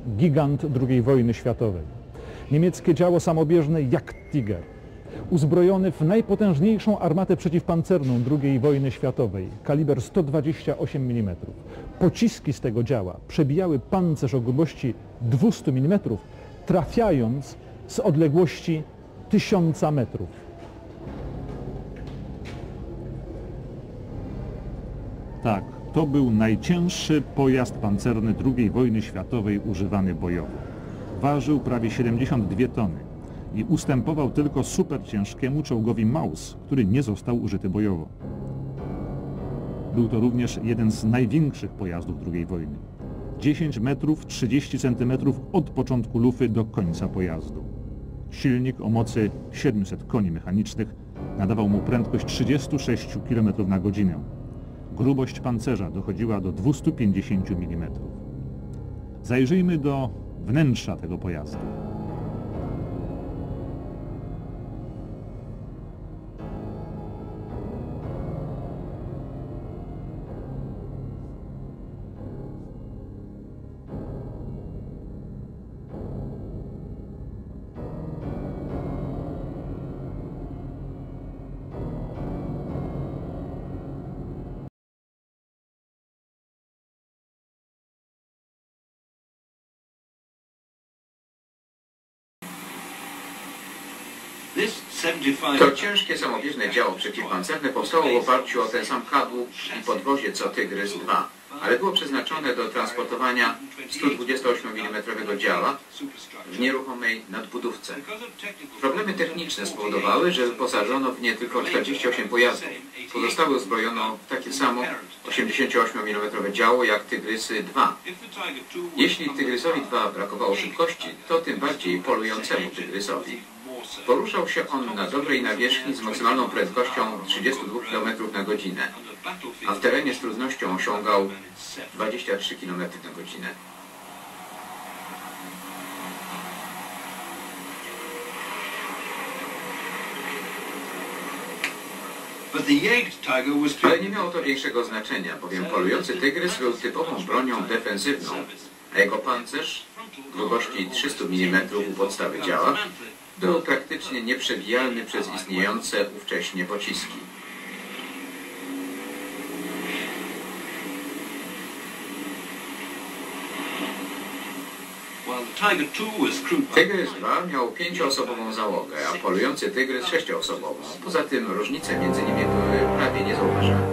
gigant II wojny światowej. Niemieckie działo samobieżne Jagdtiger, uzbrojony w najpotężniejszą armatę przeciwpancerną II wojny światowej, kaliber 128 mm. Pociski z tego działa przebijały pancerz o grubości 200 mm, trafiając z odległości 1000 metrów. Tak, to był najcięższy pojazd pancerny II wojny światowej używany bojowo. Ważył prawie 72 tony i ustępował tylko superciężkiemu czołgowi Maus, który nie został użyty bojowo. Był to również jeden z największych pojazdów II wojny. 10 metrów 30 centymetrów od początku lufy do końca pojazdu. Silnik o mocy 700 koni mechanicznych nadawał mu prędkość 36 km na godzinę. Grubość pancerza dochodziła do 250 mm. Zajrzyjmy do wnętrza tego pojazdu. To ciężkie samobieżne działo przeciwpancerne powstało w oparciu o ten sam kadłub i podwozie co Tygrys II, ale było przeznaczone do transportowania 128 mm działa w nieruchomej nadbudówce. Problemy techniczne spowodowały, że wyposażono w nie tylko 48 pojazdów. Pozostałe uzbrojono w takie samo 88 mm działo jak Tygrysy II. Jeśli Tygrysowi II brakowało szybkości, to tym bardziej polującemu Tygrysowi. Poruszał się on na dobrej nawierzchni z maksymalną prędkością 32 km na godzinę, a w terenie z trudnością osiągał 23 km na godzinę. Ale nie miało to większego znaczenia, bowiem polujący Tygrys był typową bronią defensywną, a jego pancerz grubości 300 mm u podstawy działa był praktycznie nieprzebijalny przez istniejące ówcześnie pociski. Tygrys II miał 5-osobową załogę, a polujący Tygrys 6-osobową. Poza tym różnice między nimi były prawie niezauważalne.